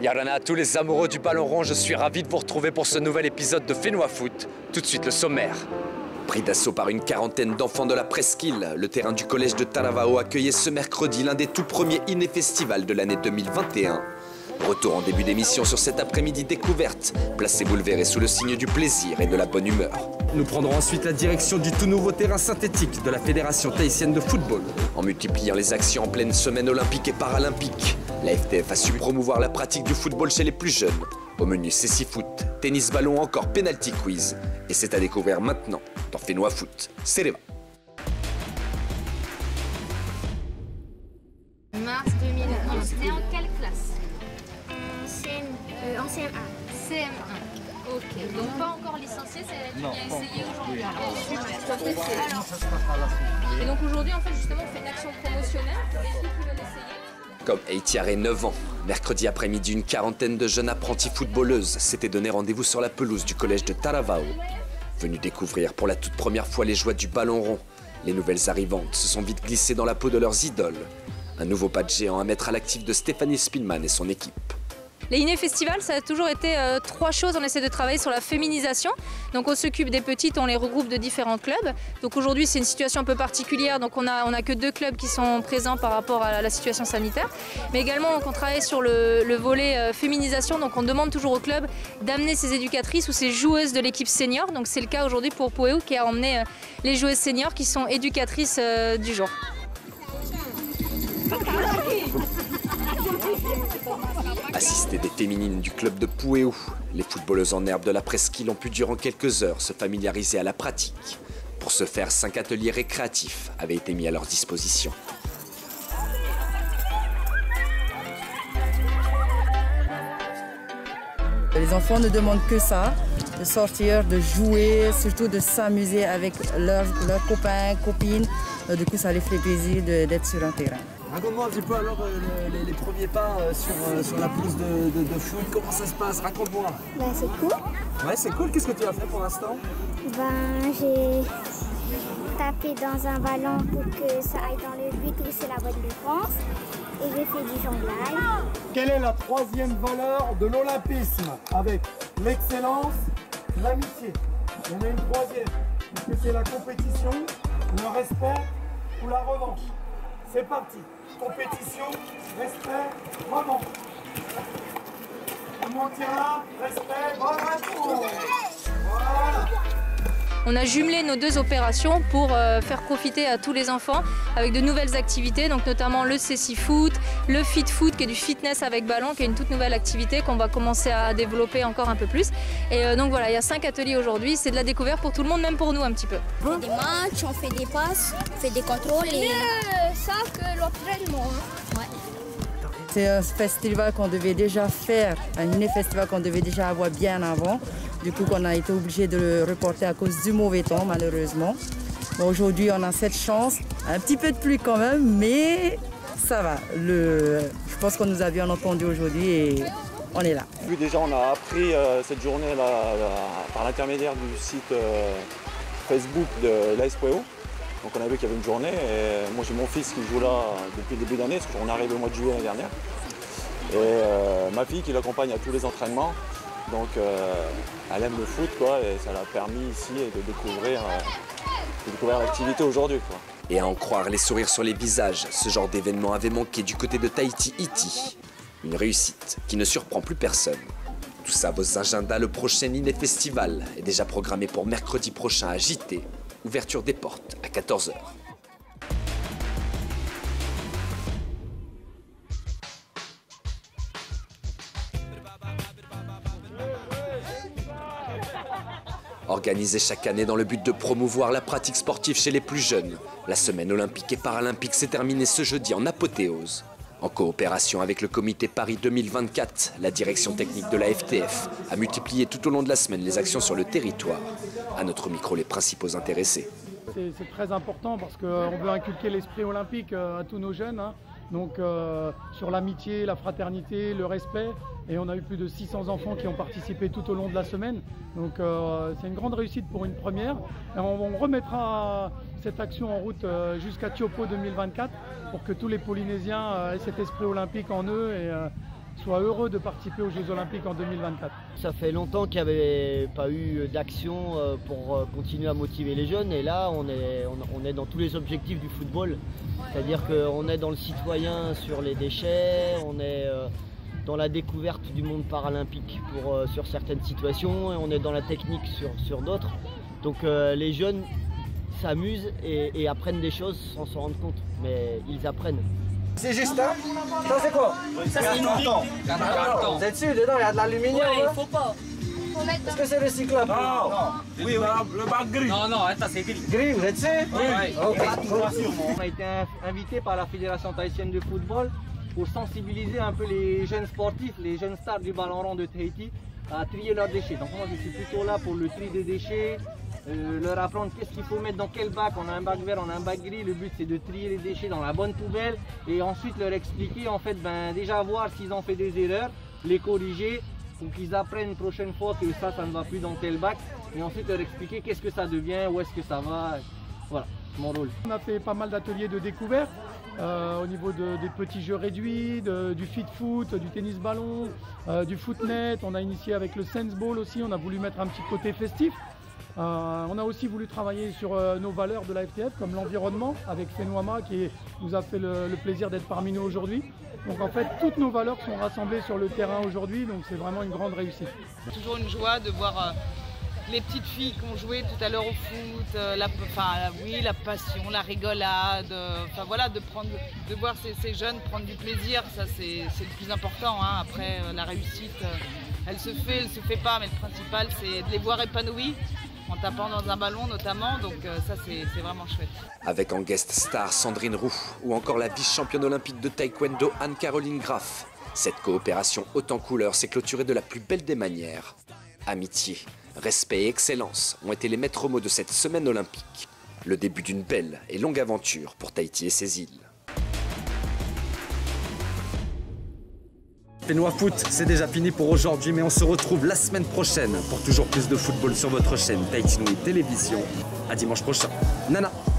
Yarana à tous les amoureux du ballon rond, je suis ravi de vous retrouver pour ce nouvel épisode de Fénois Foot. Tout de suite le sommaire. Pris d'assaut par une quarantaine d'enfants de la presqu'île, le terrain du collège de Taravao accueillait ce mercredi l'un des tout premiers Iné-Festivals de l'année 2021. Retour en début d'émission sur cet après-midi découverte, placez-vous le verrez sous le signe du plaisir et de la bonne humeur. Nous prendrons ensuite la direction du tout nouveau terrain synthétique de la Fédération tahitienne de football. En multipliant les actions en pleine semaine olympique et paralympique, la FTF a su promouvoir la pratique du football chez les plus jeunes. Au menu cécifoot, tennis ballon encore penalty quiz. Et c'est à découvrir maintenant dans Fénois Foot. Sereva. Mars 2001. C'était en quelle classe? En CM1. CM1. Ok, donc pas encore licencié, tu viens essayer aujourd'hui. Alors, super. Et donc aujourd'hui, en fait, justement, on fait une action promotionnelle pour les filles qui veulent essayer. Comme Eitiare 9 ans, mercredi après-midi, une quarantaine de jeunes apprentis footballeuses s'étaient donné rendez-vous sur la pelouse du collège de Taravao. Venus découvrir pour la toute première fois les joies du ballon rond, les nouvelles arrivantes se sont vite glissées dans la peau de leurs idoles. Un nouveau pas de géant à mettre à l'actif de Stéphanie Spillman et son équipe. Les Iné-Festivals, ça a toujours été trois choses. On essaie de travailler sur la féminisation. Donc on s'occupe des petites, on les regroupe de différents clubs. Donc aujourd'hui c'est une situation un peu particulière. Donc on a que 2 clubs qui sont présents par rapport à la situation sanitaire. Mais également on travaille sur le volet féminisation. Donc on demande toujours au club d'amener ses éducatrices ou ses joueuses de l'équipe senior. Donc c'est le cas aujourd'hui pour Pueu qui a emmené les joueuses seniors qui sont éducatrices du jour. Assistés des féminines du club de Pueu, les footballeuses en herbe de la presqu'île ont pu durant quelques heures se familiariser à la pratique. Pour ce faire, 5 ateliers récréatifs avaient été mis à leur disposition. Les enfants ne demandent que ça, de sortir, de jouer, surtout de s'amuser avec leurs copains, copines. Du coup, ça les fait plaisir d'être sur un terrain. Raconte-moi un petit peu alors les premiers pas sur la pelouse de foot, comment ça se passe, raconte-moi. C'est cool. Ouais, c'est cool, qu'est-ce que tu as fait pour l'instant? J'ai tapé dans un ballon pour que ça aille dans le but où c'est la bonne défense. Et j'ai fait du jonglage. Quelle est la 3e valeur de l'olympisme? Avec l'excellence, l'amitié. Il y en a une 3e. Est-ce que c'est la compétition, le respect ou la revanche? C'est parti. Compétition, respect, revanche. Tout le monde tient là, respect, revanche. Voilà. On a jumelé nos 2 opérations pour faire profiter à tous les enfants avec de nouvelles activités, donc notamment le cécifoot, le fit foot qui est du fitness avec ballon, qui est une toute nouvelle activité qu'on va commencer à développer encore un peu plus. Et donc voilà, il y a 5 ateliers aujourd'hui, c'est de la découverte pour tout le monde, même pour nous un petit peu. On fait des matchs, on fait des passes, on fait des contrôles et ça que l'entraînement. Ouais. C'est un festival qu'on devait déjà faire, un Iné-Festival qu'on devait déjà avoir bien avant. Du coup, on a été obligé de le reporter à cause du mauvais temps, malheureusement. Bon, aujourd'hui, on a cette chance, un petit peu de pluie quand même, mais ça va. Je pense qu'on nous a bien entendu aujourd'hui et on est là. Oui, déjà, on a appris cette journée-là par l'intermédiaire du site Facebook de l'AS Pueu. Donc on a vu qu'il y avait une journée et moi j'ai mon fils qui joue là depuis le début d'année, parce qu'on est arrivé au mois de juillet l'année dernière. Et ma fille qui l'accompagne à tous les entraînements. Donc elle aime le foot quoi, et ça l'a permis ici de découvrir l'activité aujourd'hui. Et à en croire les sourires sur les visages, ce genre d'événement avait manqué du côté de Tahiti-Iti. Une réussite qui ne surprend plus personne. Tout ça, vos agendas, le prochain Iné-Festival est déjà programmé pour mercredi prochain à JT. Ouverture des portes à 14h. Organisée chaque année dans le but de promouvoir la pratique sportive chez les plus jeunes, la semaine olympique et paralympique s'est terminée ce jeudi en apothéose. En coopération avec le comité Paris 2024, la direction technique de la FTF a multiplié tout au long de la semaine les actions sur le territoire. À notre micro, les principaux intéressés. C'est très important parce qu'on veut inculquer l'esprit olympique à tous nos jeunes. Donc sur l'amitié, la fraternité, le respect. Et on a eu plus de 600 enfants qui ont participé tout au long de la semaine. Donc c'est une grande réussite pour une première. Et on remettra cette action en route jusqu'à Tiopo 2024 pour que tous les Polynésiens aient cet esprit olympique en eux et soient heureux de participer aux Jeux Olympiques en 2024. Ça fait longtemps qu'il n'y avait pas eu d'action pour continuer à motiver les jeunes et là on est dans tous les objectifs du football. C'est-à-dire qu'on est dans le citoyen sur les déchets, on est dans la découverte du monde paralympique sur certaines situations et on est dans la technique sur d'autres. Donc les jeunes s'amusent et apprennent des choses sans s'en rendre compte, mais ils apprennent. C'est juste ça. Ça c'est quoi? Ça c'est une carton. Vous êtes sûr, dedans il y a de l'aluminium? Ouais, il faut pas. Est-ce que c'est recyclable? Non. Oui, le bac gris. Non, ça c'est gris. Gris, vous êtes sûr? Oui. On a été invité par la Fédération tahitienne de football pour sensibiliser un peu les jeunes sportifs, les jeunes stars du ballon rond de Tahiti à trier leurs déchets. Donc moi je suis plutôt là pour le tri des déchets, leur apprendre qu'est-ce qu'il faut mettre dans quel bac. On a un bac vert, on a un bac gris. Le but c'est de trier les déchets dans la bonne poubelle et ensuite leur expliquer en fait déjà voir s'ils ont fait des erreurs, les corriger pour qu'ils apprennent une prochaine fois que ça ne va plus dans tel bac et ensuite leur expliquer qu'est-ce que ça devient, où est-ce que ça va. Voilà mon rôle. On a fait pas mal d'ateliers de découverte au niveau des petits jeux réduits, du fit foot, du tennis ballon, du footnet. On a initié avec le sense ball aussi, on a voulu mettre un petit côté festif. On a aussi voulu travailler sur nos valeurs de la FTF comme l'environnement avec Fenouama qui nous a fait le plaisir d'être parmi nous aujourd'hui. Donc en fait toutes nos valeurs sont rassemblées sur le terrain aujourd'hui, donc c'est vraiment une grande réussite. C'est toujours une joie de voir les petites filles qui ont joué tout à l'heure au foot, la passion, la rigolade, voilà, de voir ces jeunes prendre du plaisir, ça c'est le plus important. Hein. Après la réussite, elle se fait pas, mais le principal c'est de les voir épanouis en tapant dans un ballon notamment, donc ça c'est vraiment chouette. Avec en guest star Sandrine Roux ou encore la vice-championne olympique de taekwondo Anne-Caroline Graff, cette coopération haute en couleurs s'est clôturée de la plus belle des manières. Amitié, respect et excellence ont été les maîtres mots de cette semaine olympique. Le début d'une belle et longue aventure pour Tahiti et ses îles. Fenua Foot, c'est déjà fini pour aujourd'hui, mais on se retrouve la semaine prochaine pour toujours plus de football sur votre chaîne Tahiti Nui Télévision. À dimanche prochain. Nana.